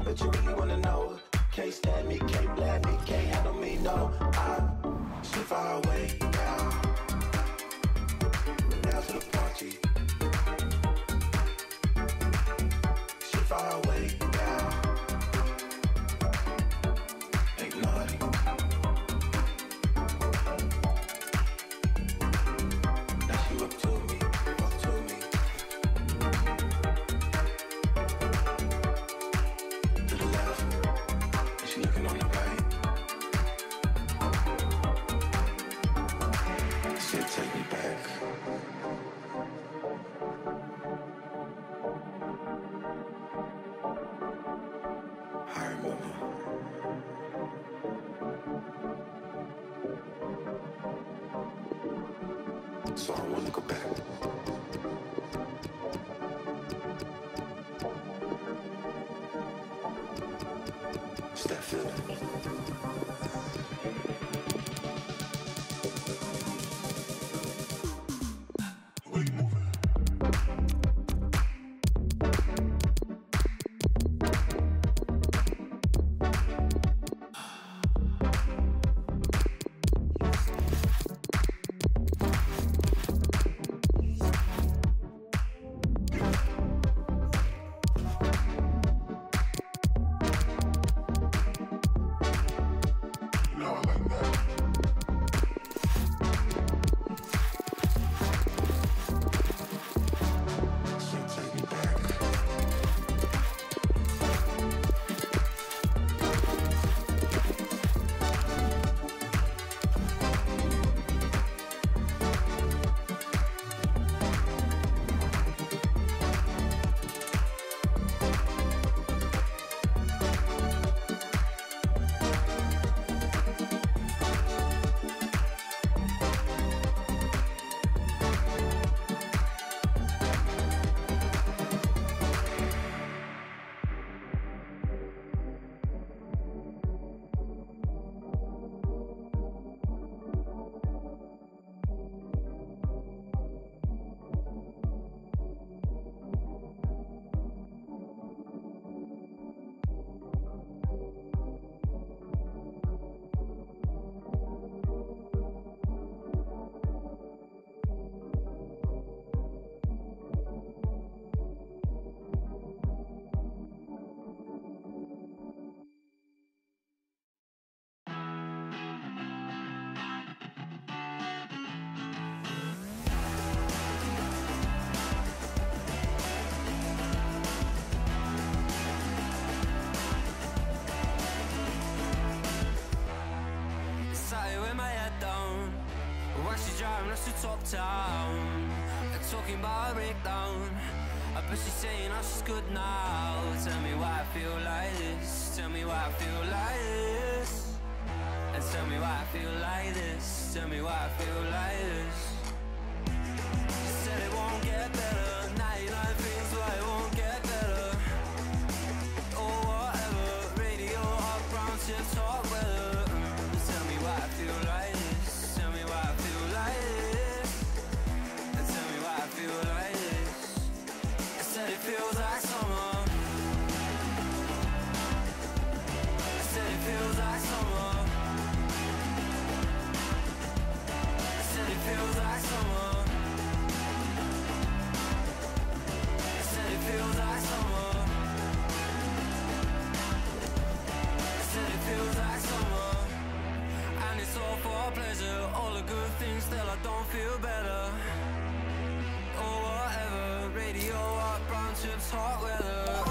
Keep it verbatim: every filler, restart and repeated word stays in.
bet you really wanna know. Can't stand me, can't blab me, can't handle me, no. I sit far away now, now to the party. Sit far away now, ain't naughty. Now she up to me, up to me. To the left, and she looking on the right. Said take me back. I remember. So I wanna go back. It's that feeling. Where you moving? No, I like that. So take me back. Sat with my head down, while she's driving us to top town, and talking about a breakdown. I bet she's saying how she's good now. Tell me why I feel like this. Tell me why I feel like this. And tell me why I feel like this. Tell me why I feel like this. She said it won't get better. ninety-nine things why it won't get better. Or whatever. Radio up, brown chips, hot weather. Tell me why I feel like this. Tell me why I feel like this. And tell me why I feel like this. I said it feels like summer. I said it feels like summer. I said it feels like summer. I said it feels like summer. I said it feels like summer. And it's all for pleasure. All the good things, still I don't feel better. Or whatever. Radio up, brown chips, hot weather.